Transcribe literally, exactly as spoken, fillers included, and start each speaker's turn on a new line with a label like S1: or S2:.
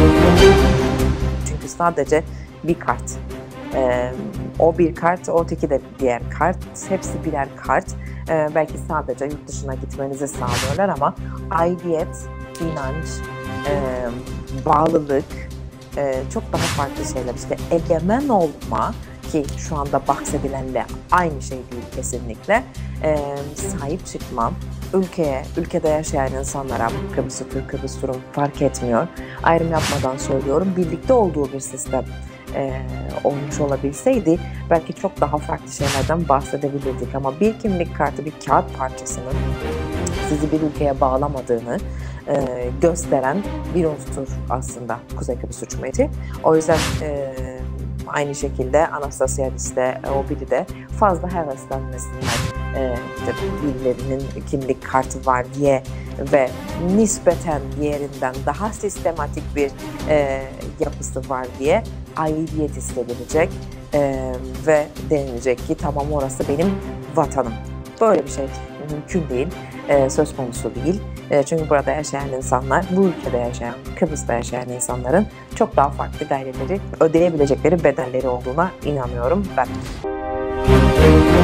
S1: Çünkü sadece bir kart. Ee, o bir kart, o öteki de diğer kart. Hepsi birer kart. Ee, belki sadece yurt dışına gitmenizi sağlıyorlar ama aidiyet, inanç, e, bağlılık, e, çok daha farklı şeyler. İşte egemen olma, ki şu anda bahsedilenle aynı şey değil kesinlikle. E, sahip çıkmam, ülkeye, ülkede yaşayan insanlara, Kıbrıs'ı, Türk, Kıbrıs, Rum fark etmiyor. Ayrım yapmadan söylüyorum, birlikte olduğu bir sistem e, olmuş olabilseydi belki çok daha farklı şeylerden bahsedebilirdik. Ama bir kimlik kartı, bir kağıt parçasının sizi bir ülkeye bağlamadığını e, gösteren bir unsur aslında Kuzey Kıbrıs Türk Cumhuriyeti. O yüzden e, aynı şekilde Anastasiadis de o biri de fazla heveslenmesinler. E, işte birilerinin kimlik kartı var diye ve nispeten diğerinden daha sistematik bir e, yapısı var diye aidiyet istenilecek e, ve denilecek ki tamam, orası benim vatanım. Böyle bir şey mümkün değil, e, söz konusu değil. E, çünkü burada yaşayan insanlar, bu ülkede yaşayan, Kıbrıs'ta yaşayan insanların çok daha farklı gayretleri, ödeyebilecekleri bedelleri olduğuna inanıyorum ben.